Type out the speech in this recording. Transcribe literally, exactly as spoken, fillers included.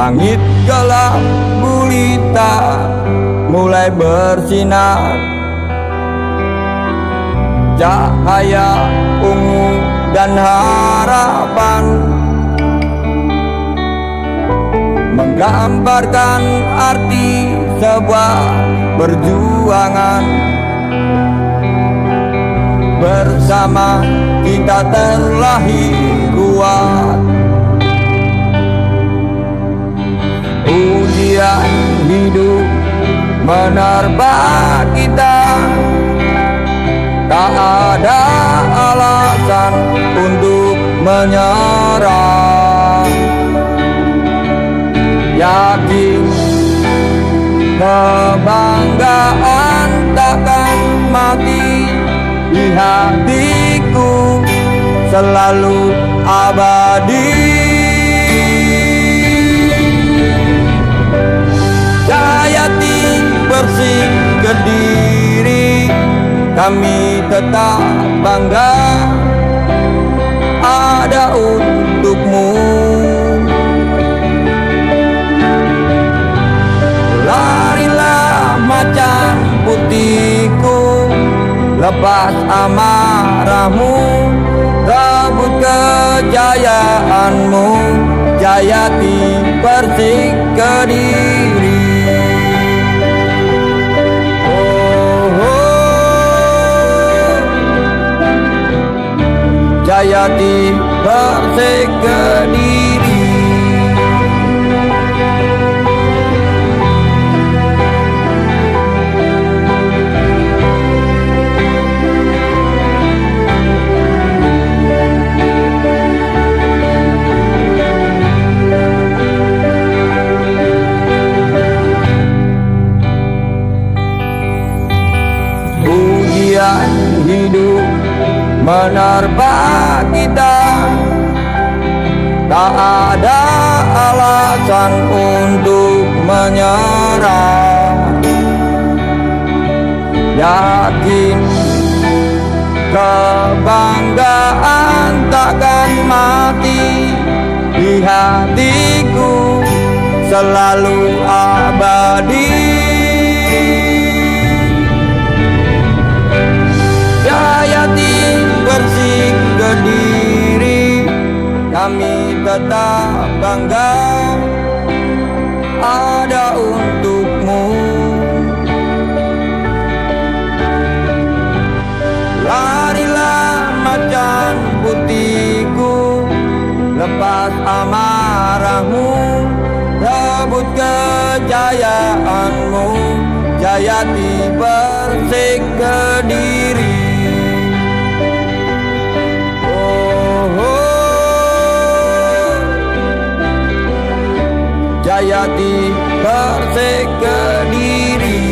Langit gelap gulita mulai bersinar, cahaya ungu dan harapan menggambarkan arti sebuah perjuangan. Bersama kita terlahir kuat. Ujian hidup menerpa kita, tak ada alasan untuk menyerah. Yakin kebanggaan takkan mati di hatiku, selalu abadi. Jayati bersih Kediri, kami tetap bangga ada untukmu. Larilah macan putihku, lepas amarahmu, rebut kejayaanmu. Jayati Persik Kediri. Oh, oh. Jayati Persik Kediri. Ujian hidup menerpa kita, tak ada alasan untuk menyerah. Yakin kebanggaan takkan mati di hatiku, selalu abadi. Jayati Persik Kediri, kami tetap bangga ada untukmu. Larilah macan putihku, lepas amarahmu, rebut kejayaanmu. Jayati Persik Kediri. Jayati Persik Kediri.